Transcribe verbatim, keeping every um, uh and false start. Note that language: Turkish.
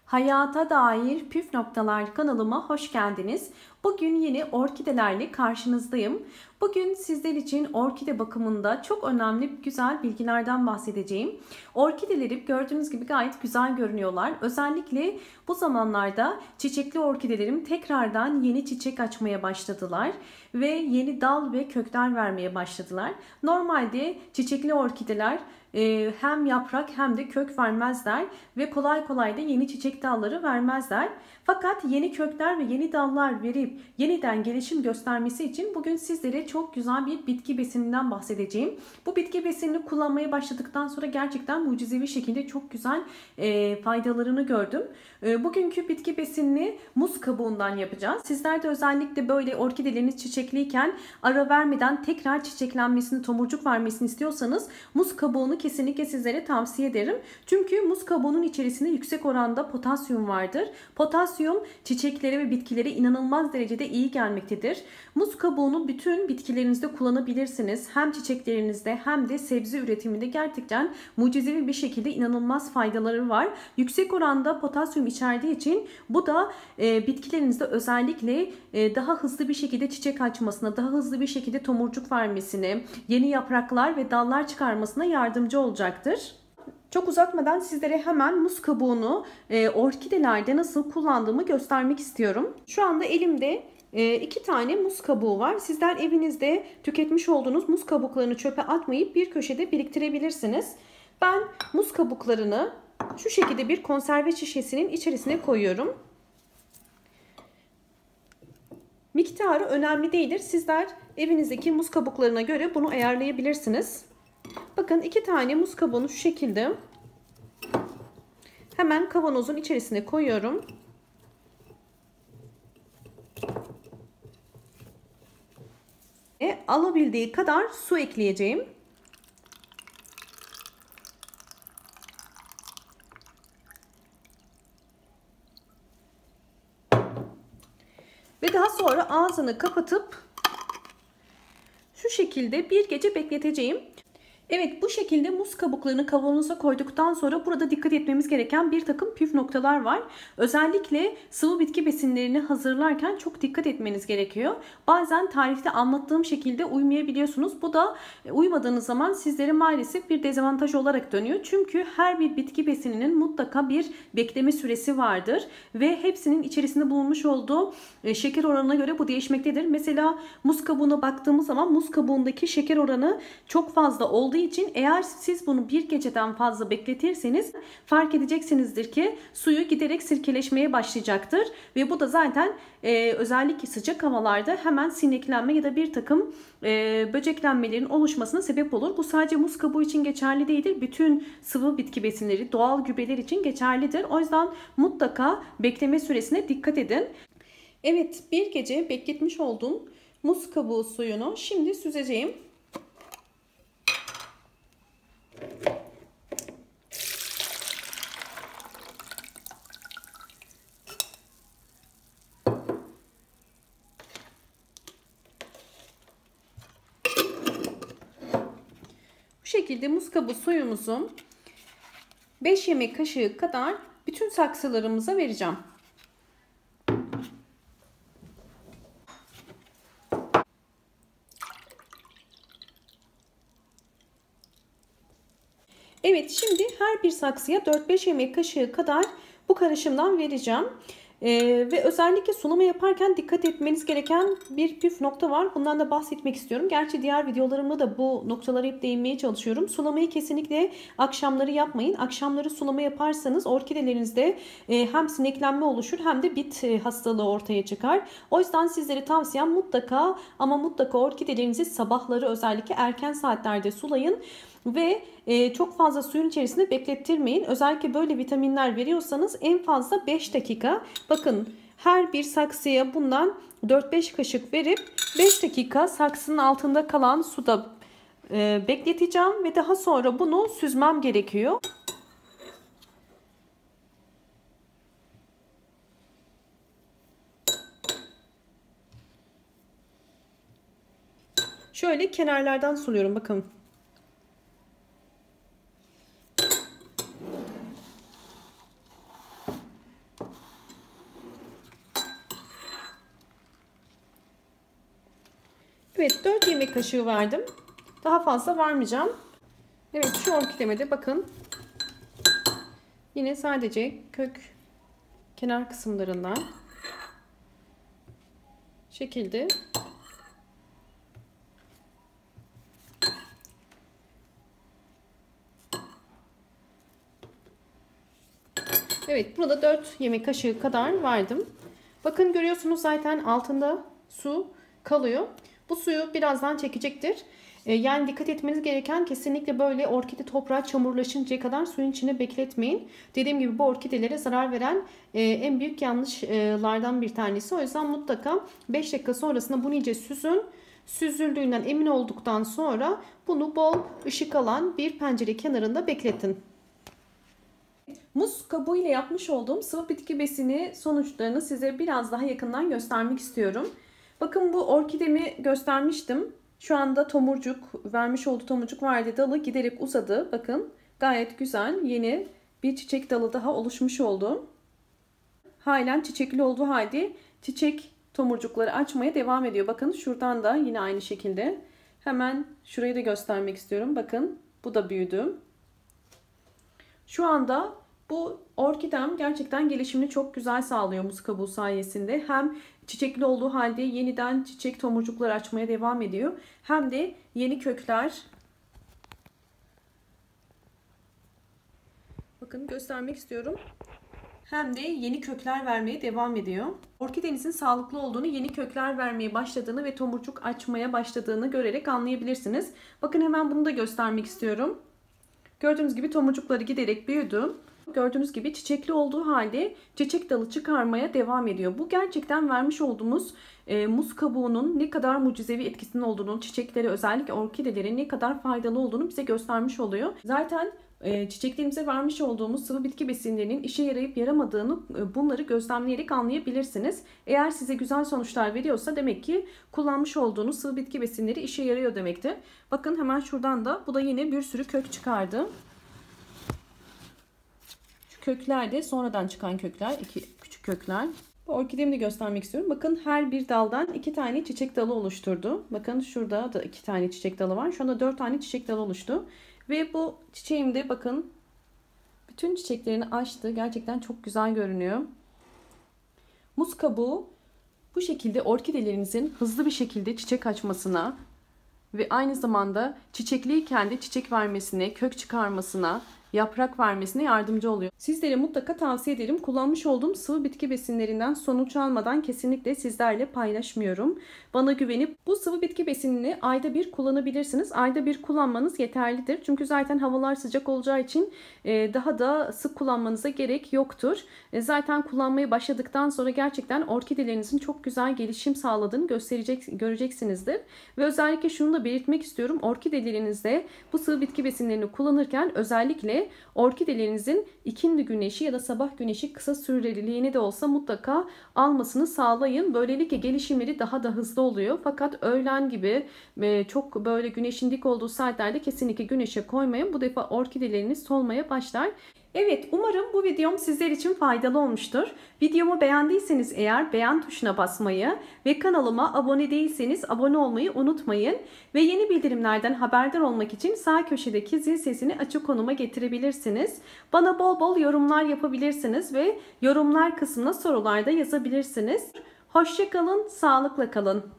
Hayata dair püf noktalar kanalıma hoş geldiniz. Bugün yeni orkidelerle karşınızdayım. Bugün sizler için orkide bakımında çok önemli güzel bilgilerden bahsedeceğim. Orkideleri gördüğünüz gibi gayet güzel görünüyorlar. Özellikle bu zamanlarda çiçekli orkidelerim tekrardan yeni çiçek açmaya başladılar ve yeni dal ve kökler vermeye başladılar. Normalde çiçekli orkideler hem yaprak hem de kök vermezler ve kolay kolay da yeni çiçek dalları vermezler. Fakat yeni kökler ve yeni dallar verip yeniden gelişim göstermesi için bugün sizlere çok güzel bir bitki besininden bahsedeceğim. Bu bitki besinini kullanmaya başladıktan sonra gerçekten mucizevi şekilde çok güzel e, faydalarını gördüm. E, bugünkü bitki besinini muz kabuğundan yapacağız. Sizler de özellikle böyle orkideleriniz çiçekliyken ara vermeden tekrar çiçeklenmesini, tomurcuk vermesini istiyorsanız muz kabuğunu kesinlikle sizlere tavsiye ederim. Çünkü muz kabuğunun içerisinde yüksek oranda potasyum vardır. Potasyum çiçeklere ve bitkilere inanılmaz derecede iyi gelmektedir. Muz kabuğunu bütün bitkilerinizde kullanabilirsiniz. Hem çiçeklerinizde hem de sebze üretiminde gerçekten mucizevi bir şekilde inanılmaz faydaları var. Yüksek oranda potasyum içerdiği için bu da e, bitkilerinizde özellikle e, daha hızlı bir şekilde çiçek açmasına, daha hızlı bir şekilde tomurcuk vermesine, yeni yapraklar ve dallar çıkarmasına yardımcı olacaktır. Çok uzatmadan sizlere hemen muz kabuğunu e, orkidelerde nasıl kullandığımı göstermek istiyorum. Şu anda elimde e, iki tane muz kabuğu var. Sizler evinizde tüketmiş olduğunuz muz kabuklarını çöpe atmayıp bir köşede biriktirebilirsiniz. Ben muz kabuklarını şu şekilde bir konserve şişesinin içerisine koyuyorum. Miktarı önemli değildir. Sizler evinizdeki muz kabuklarına göre bunu ayarlayabilirsiniz. Bakın iki tane muz kabuğunu şu şekilde hemen kavanozun içerisine koyuyorum. Ve alabildiği kadar su ekleyeceğim. Ve daha sonra ağzını kapatıp şu şekilde bir gece bekleteceğim. Evet, bu şekilde muz kabuklarını kavanoza koyduktan sonra burada dikkat etmemiz gereken bir takım püf noktalar var. Özellikle sıvı bitki besinlerini hazırlarken çok dikkat etmeniz gerekiyor. Bazen tarifte anlattığım şekilde uymayabiliyorsunuz. Bu da uymadığınız zaman sizlere maalesef bir dezavantaj olarak dönüyor. Çünkü her bir bitki besininin mutlaka bir bekleme süresi vardır. Ve hepsinin içerisinde bulunmuş olduğu şeker oranına göre bu değişmektedir. Mesela muz kabuğuna baktığımız zaman muz kabuğundaki şeker oranı çok fazla olduğu için eğer siz bunu bir geceden fazla bekletirseniz fark edeceksinizdir ki suyu giderek sirkeleşmeye başlayacaktır ve bu da zaten e, özellikle sıcak havalarda hemen sineklenme ya da bir takım e, böceklenmelerin oluşmasına sebep olur. Bu sadece muz kabuğu için geçerli değildir. Bütün sıvı bitki besinleri, doğal gübreler için geçerlidir. O yüzden mutlaka bekleme süresine dikkat edin. Evet, bir gece bekletmiş olduğum muz kabuğu suyunu şimdi süzeceğim. Bu şekilde muz kabuğu suyumuzu beş yemek kaşığı kadar bütün saksılarımıza vereceğim. Evet, şimdi her bir saksıya dört beş yemek kaşığı kadar bu karışımdan vereceğim. Ee, ve özellikle sulama yaparken dikkat etmeniz gereken bir püf nokta var. Bundan da bahsetmek istiyorum. Gerçi diğer videolarımda da bu noktalara hep değinmeye çalışıyorum. Sulamayı kesinlikle akşamları yapmayın. Akşamları sulama yaparsanız orkidelerinizde e, hem sineklenme oluşur hem de bit e, hastalığı ortaya çıkar. O yüzden sizlere tavsiyem mutlaka ama mutlaka orkidelerinizi sabahları özellikle erken saatlerde sulayın. Ve e, çok fazla suyun içerisinde beklettirmeyin. Özellikle böyle vitaminler veriyorsanız en fazla beş dakika. Bakın her bir saksıya bundan dört beş kaşık verip beş dakika saksının altında kalan suda e, bekleteceğim. Ve daha sonra bunu süzmem gerekiyor. Şöyle kenarlardan suluyorum bakın. Evet, dört yemek kaşığı verdim. Daha fazla vermeyeceğim. Evet, şu orkideme de bakın. Yine sadece kök kenar kısımlarından şekilde evet, burada dört yemek kaşığı kadar verdim. Bakın görüyorsunuz zaten altında su kalıyor. Bu suyu birazdan çekecektir. Ee, yani dikkat etmeniz gereken kesinlikle böyle orkide toprağa çamurlaşıncaya kadar suyun içine bekletmeyin. Dediğim gibi bu orkidelere zarar veren e, en büyük yanlışlardan bir tanesi. O yüzden mutlaka beş dakika sonrasında bunu iyice süzün. Süzüldüğünden emin olduktan sonra bunu bol ışık alan bir pencere kenarında bekletin. Muz kabuğu ile yapmış olduğum sıvı bitki besini sonuçlarını size biraz daha yakından göstermek istiyorum. Bakın bu orkidemi göstermiştim. Şu anda tomurcuk, vermiş olduğu tomurcuk vardı, dalı giderek uzadı. Bakın gayet güzel yeni bir çiçek dalı daha oluşmuş oldu. Halen çiçekli olduğu halde çiçek tomurcukları açmaya devam ediyor. Bakın şuradan da yine aynı şekilde. Hemen şurayı da göstermek istiyorum. Bakın bu da büyüdü. Şu anda bu orkidem gerçekten gelişimini çok güzel sağlıyor muz kabuğu sayesinde. Hem çiçekli olduğu halde yeniden çiçek tomurcuklar açmaya devam ediyor. Hem de yeni kökler. Bakın göstermek istiyorum. Hem de yeni kökler vermeye devam ediyor. Orkidenizin sağlıklı olduğunu, yeni kökler vermeye başladığını ve tomurcuk açmaya başladığını görerek anlayabilirsiniz. Bakın hemen bunu da göstermek istiyorum. Gördüğünüz gibi tomurcukları giderek büyüdü. Gördüğünüz gibi çiçekli olduğu halde çiçek dalı çıkarmaya devam ediyor. Bu gerçekten vermiş olduğumuz e, muz kabuğunun ne kadar mucizevi etkisinin olduğunu, çiçekleri özellikle orkidelerin ne kadar faydalı olduğunu bize göstermiş oluyor. Zaten e, çiçeklerimize vermiş olduğumuz sıvı bitki besinlerinin işe yarayıp yaramadığını e, bunları gözlemleyerek anlayabilirsiniz. Eğer size güzel sonuçlar veriyorsa demek ki kullanmış olduğunuz sıvı bitki besinleri işe yarıyor demektir. Bakın hemen şuradan da bu da yine bir sürü kök çıkardı. Kökler de sonradan çıkan kökler, iki küçük kökler. Bu orkidemi de göstermek istiyorum. Bakın her bir daldan iki tane çiçek dalı oluşturdu. Bakın şurada da iki tane çiçek dalı var. Şu anda dört tane çiçek dalı oluştu. Ve bu çiçeğim de bakın bütün çiçeklerini açtı. Gerçekten çok güzel görünüyor. Muz kabuğu bu şekilde orkidelerinizin hızlı bir şekilde çiçek açmasına ve aynı zamanda çiçekliyken de çiçek vermesine, kök çıkarmasına, yaprak vermesine yardımcı oluyor. Sizlere mutlaka tavsiye ederim. Kullanmış olduğum sıvı bitki besinlerinden sonuç almadan kesinlikle sizlerle paylaşmıyorum. Bana güvenip bu sıvı bitki besinini ayda bir kullanabilirsiniz. Ayda bir kullanmanız yeterlidir. Çünkü zaten havalar sıcak olacağı için daha da sık kullanmanıza gerek yoktur. Zaten kullanmaya başladıktan sonra gerçekten orkidelerinizin çok güzel gelişim sağladığını gösterecek, göreceksinizdir. Ve özellikle şunu da belirtmek istiyorum. Orkidelerinizde bu sıvı bitki besinlerini kullanırken özellikle orkidelerinizin ikindi güneşi ya da sabah güneşi kısa süreliğine de olsa mutlaka almasını sağlayın. Böylelikle gelişimleri daha da hızlı oluyor. Fakat öğlen gibi çok böyle güneşin dik olduğu saatlerde kesinlikle güneşe koymayın. Bu defa orkideleriniz solmaya başlar. Evet, umarım bu videom sizler için faydalı olmuştur. Videomu beğendiyseniz eğer beğen tuşuna basmayı ve kanalıma abone değilseniz abone olmayı unutmayın. Ve yeni bildirimlerden haberdar olmak için sağ köşedeki zil sesini açık konuma getirebilirsiniz. Bana bol bol yorumlar yapabilirsiniz ve yorumlar kısmına sorular da yazabilirsiniz. Hoşça kalın, sağlıkla kalın.